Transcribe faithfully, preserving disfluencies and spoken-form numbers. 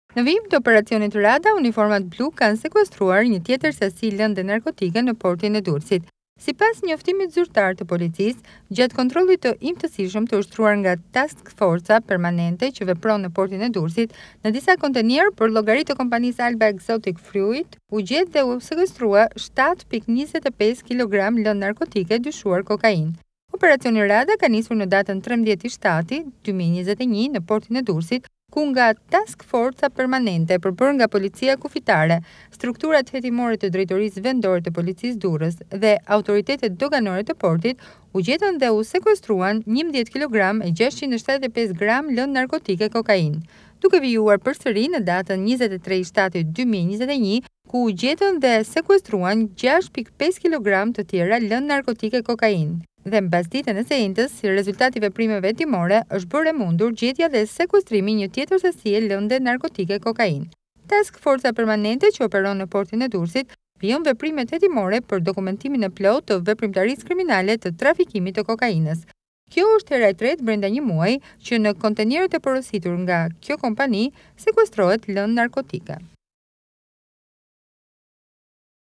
Në vijim të operacionit Rada, uniformat blu kanë sekuestruar një tjetër sasi lëndë narkotike në portin e Durrësit. Sipas njoftimit zyrtar të policisë, gjatë kontrollit të imtësishëm të ushtruar nga task forca permanente që vepron në portin e Durrësit, në disa kontenierë për llogari të kompanisë Alba Exotic Fruit, u gjet dhe u sekuestrua shtatë pikë njëzet e pesë kilogram lëndë narkotike dyshuar kokainë. Operacioni Rada ka nisur në datën trembëdhjetë shtator dy mijë e njëzet e një në portin e Durrësit, ku nga task forca permanente përbërë nga policia kufitare, strukturat hetimore të drejtorisë vendore të policisë Durrës dhe autoritetet doganore të portit, u gjetën dhe u sekuestruan njëmbëdhjetë kilogram e gjashtëqind e shtatëdhjetë e pesë gram lëndë narkotike kokainë, duke vijuar përsëri në datën njëzet e tre shtator dy mijë e njëzet e një, ku u gjetën dhe sekuestruan gjashtë pikë pesë kilogram të tjera lëndë narkotike kokainë. Dhe mbas ditën e së njëjtës, si rezultat i veprimeve hetimore, është bërë e mundur gjetja dhe sekuestrimi një tjetër sasie lëndë narkotike kokainë. Task forca permanente që operon në portin e Durrësit vijon veprimet hetimore për dokumentimin e plotë të veprimtarisë kriminale të trafikimit të kokainës. Kjo është hera e tretë brenda një muaji që në kontenierët e porositur nga kjo kompani sekuestrohet lëndë narkotike.